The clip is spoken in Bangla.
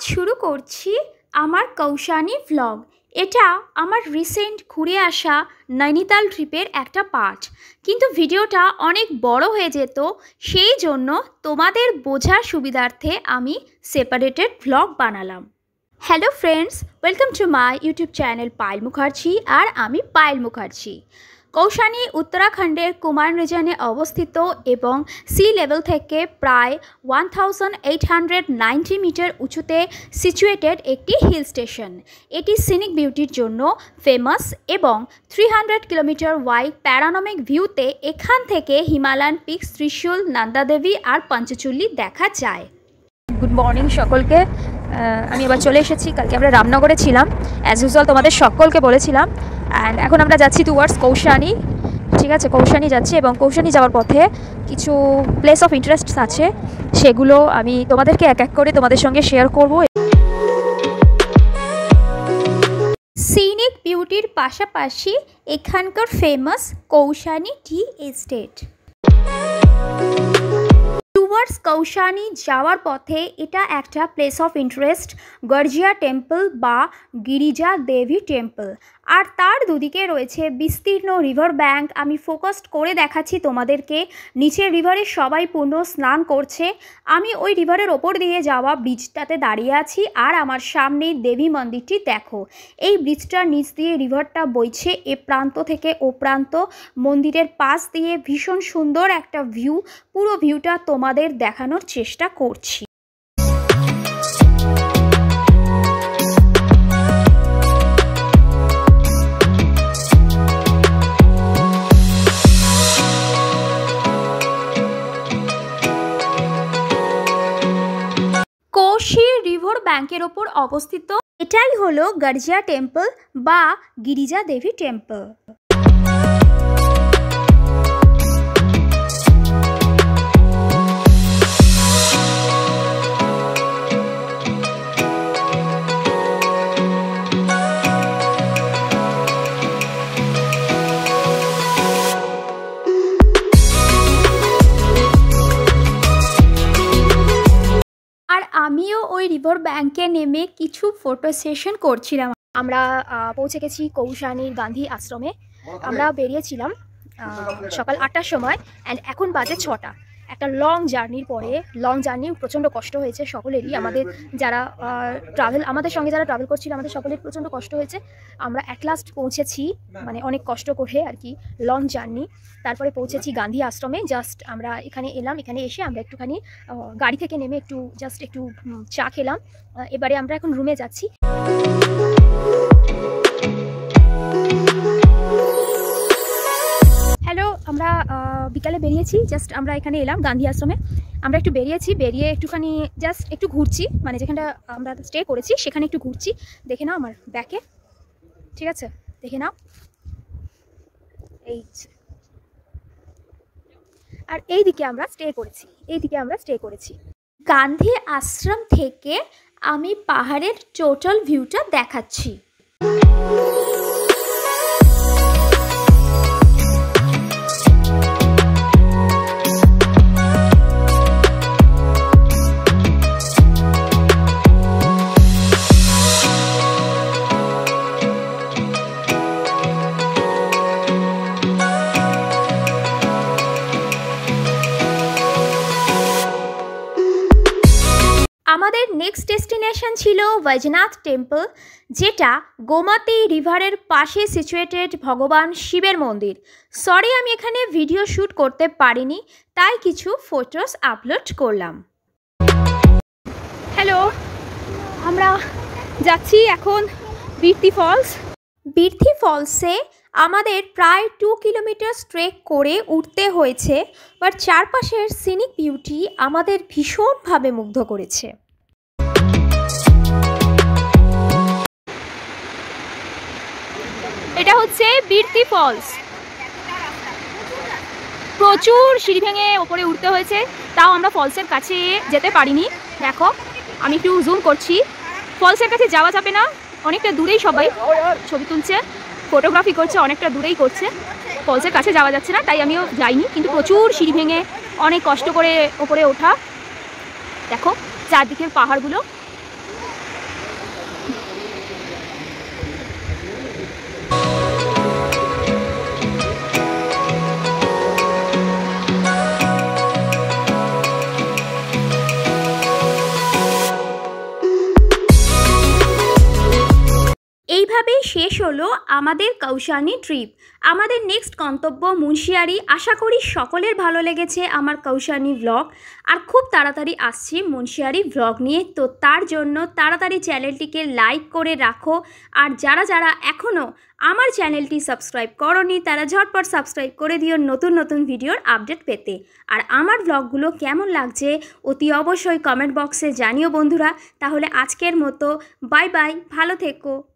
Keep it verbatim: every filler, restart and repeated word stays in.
শুরু করছি আমার কৌশানি ভ্লগ। এটা আমার রিসেন্ট ঘুরে আসা নৈনিতাল ট্রিপের একটা পার্ট, কিন্তু ভিডিওটা অনেক বড় হয়ে যেত, সেই জন্য তোমাদের বোঝার সুবিধার্থে আমি সেপারেটেড ভ্লগ বানালাম। Hello friends, welcome to my YouTube channel Payel Mukherjee. আর আমি পায়েল মুখার্জি। কৌশানি উত্তরাখণ্ডের কুমায়ন রিজনে অবস্থিত এবং সি লেভেল থেকে প্রায় one thousand eight hundred ninety metre উঁচুতে সিচুয়েটেড একটি হিল স্টেশন। এটি সিনিক বিউটির জন্য ফেমাস এবং three hundred kilometre wide panoramic ভিউতে এখান থেকে হিমালয়ান পিকস ত্রিশূল, নন্দা দেবী আর পঞ্চচুল্লি দেখা যায়। গুড মর্নিং সকলকে। আমি এবার চলে এসেছি। কালকে আমরা রামনগরে ছিলাম, অ্যাজ ইউজুয়াল তোমাদের সকলকে বলেছিলাম। অ্যান্ড এখন আমরা যাচ্ছি টুয়ার্ডস কৌশানি। ঠিক আছে, কৌশানি যাচ্ছি এবং কৌশানি যাওয়ার পথে কিছু প্লেস অফ ইন্টারেস্ট আছে, সেগুলো আমি তোমাদেরকে এক এক করে তোমাদের সঙ্গে শেয়ার করব। সিনিক বিউটির পাশাপাশি এখানকার famous Kausani tea estate. Towards Kausani যাওয়ার পথে এটা একটা place of interest, Garjiya temple বা গিরিজা দেবী টেম্পল। আর তার দুদিকে রয়েছে বিস্তীর্ণ রিভার ব্যাঙ্ক। আমি ফোকাসড করে দেখাচ্ছি তোমাদেরকে। নিচের রিভারে সবাই পূর্ণ স্নান করছে। আমি ওই রিভারের ওপর দিয়ে যাওয়া ব্রিজটাতে দাঁড়িয়ে আছি, আর আমার সামনেই দেবী মন্দিরটি দেখো। এই ব্রিজটার নিচ দিয়ে রিভারটা বইছে এ প্রান্ত থেকে ও প্রান্ত। মন্দিরের পাশ দিয়ে ভীষণ সুন্দর একটা ভিউ। পুরো ভিউটা তোমাদের দেখানোর চেষ্টা করছি। কোশি রিভার ব্যাঙ্কের ওপর অবস্থিত এটাই হলো গর্জিয়া টেম্পল বা গিরিজা দেবী টেম্পল। আমিও ওই রিভার ব্যাঙ্কে নেমে কিছু ফটো সেশন করছিলাম। আমরা পৌঁছে গেছি কৌশানির গান্ধী আশ্রমে। আমরা বেরিয়েছিলাম সকাল আটটার সময়, অ্যান্ড এখন বাজে ছটা। একটা লং জার্নির পরে, লং জার্নি প্রচণ্ড কষ্ট হয়েছে সকলেরই। আমাদের যারা ট্রাভেল আমাদের সঙ্গে যারা ট্রাভেল করছিল আমাদের সকলের প্রচণ্ড কষ্ট হয়েছে। আমরা অ্যাট লাস্ট পৌঁছেছি, মানে অনেক কষ্ট করে আর কি, লং জার্নি। তারপরে পৌঁছেছি গান্ধী আশ্রমে। জাস্ট আমরা এখানে এলাম, এখানে এসে আমরা একটুখানি গাড়ি থেকে নেমে একটু জাস্ট একটু চা খেলাম। এবারে আমরা এখন রুমে যাচ্ছি। হ্যালো, আমরা বিকালে বেরিয়েছি। জাস্ট আমরা এখানে এলাম গান্ধী আশ্রমে। আমরা একটু বেরিয়েছি, বেরিয়ে একটুখানি জাস্ট একটু ঘুরছি, মানে যেখানটা আমরা স্টে করেছি সেখানে একটু ঘুরছি। দেখে নাও আমার ব্যাকে, ঠিক আছে, দেখে নাও এই। আর এই দিকে আমরা স্টে করেছি, এই দিকে আমরা স্টে করেছি। গান্ধী আশ্রম থেকে আমি পাহাড়ের টোটাল ভিউটা দেখাচ্ছি। আমাদের নেক্সট ডেস্টিনেশন ছিল বৈজনাথ টেম্পল, যেটা গোমতী রিভারের পাশে সিচুয়েটেড ভগবান শিবের মন্দির। সরি, আমি এখানে ভিডিও শ্যুট করতে পারিনি, তাই কিছু ফটোস আপলোড করলাম। হ্যালো, আমরা যাচ্ছি এখন বীরথি ফলস। বীরথি ফলসে আমাদের প্রায় টু কিলোমিটার ট্রেক করে উঠতে হয়েছে, বাট চারপাশের সিনিক বিউটি আমাদের ভীষণভাবে মুগ্ধ করেছে। এটা হচ্ছে বীরথি ফলস। প্রচুর সিঁড়ি ভেঙে ওপরে উঠতে হয়েছে, তাও আমরা ফলসের কাছে যেতে পারিনি। দেখো, আমি একটু জুম করছি। ফলসের কাছে যাওয়া যাবে না, অনেকটা দূরেই সবাই ছবি তুলছে, ফটোগ্রাফি করছে, অনেকটা দূরেই করছে। ফলসের কাছে যাওয়া যাচ্ছে না, তাই আমিও যাইনি। কিন্তু প্রচুর সিঁড়ি ভেঙে অনেক কষ্ট করে ওপরে ওঠা। দেখো চারদিকের পাহাড়গুলো, শেষ হলো আমাদের কৌশানি ট্রিপ। আমাদের নেক্সট গন্তব্য মুন্সিয়ারি। আশা করি সকলের ভালো লেগেছে আমার কৌশানি ব্লগ। আর খুব তাড়াতাড়ি আসছি মুন্সিয়ারি ব্লগ নিয়ে, তো তার জন্য তাড়াতাড়ি চ্যানেলটিকে লাইক করে রাখো। আর যারা যারা এখনও আমার চ্যানেলটি সাবস্ক্রাইব করোনি তারা ঝটপট সাবস্ক্রাইব করে দিও নতুন নতুন ভিডিওর আপডেট পেতে। আর আমার ব্লগগুলো কেমন লাগছে অতি অবশ্যই কমেন্ট বক্সে জানিও বন্ধুরা। তাহলে আজকের মতো বাই বাই, ভালো থেকো।